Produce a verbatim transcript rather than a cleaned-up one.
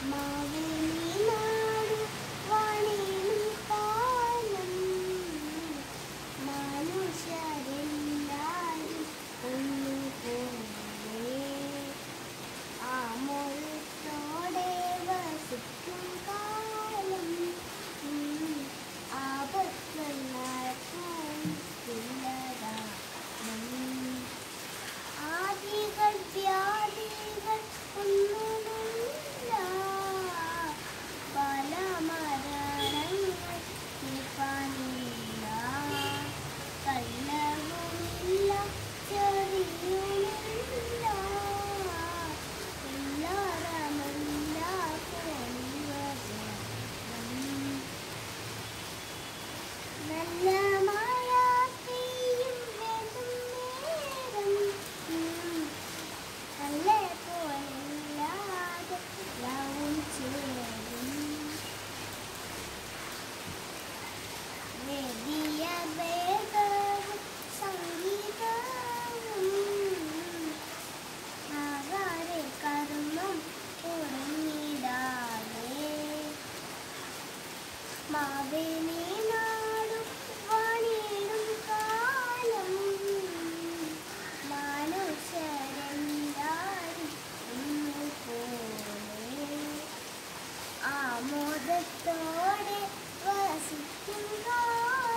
മാവേലി നാടു വാണിടും കാലം മനുഷ്യരെല്ലാരും ഒന്നുപോലെ ആമോദത്തോടെ വസിക്കും കാലം ആപത്തുണ്ടാക്കും ആദികൾ വ്യാധികൾ ഒന്നുമില്ല പല മരണങ്ങൾ കേൾക്കാനില്ല കള്ളവുമില്ല ചെറിയുമില്ല എല്ലാരമില്ല നല്ല മഴ പെയ്യും വേണ്ടും നേരം നല്ല പോലെല്ലാതെ ലവും ചേരും വേദിയ വേഗവും സംഗീതവും ആകാരെ കർമ്മം തുടങ്ങിടാതെ മാവേലി നാടു വാണിടും കാലം മനുഷ്യരെല്ലാരും ഒന്നുപോലെ ആമോദത്തോടെ വസിക്കും കാലം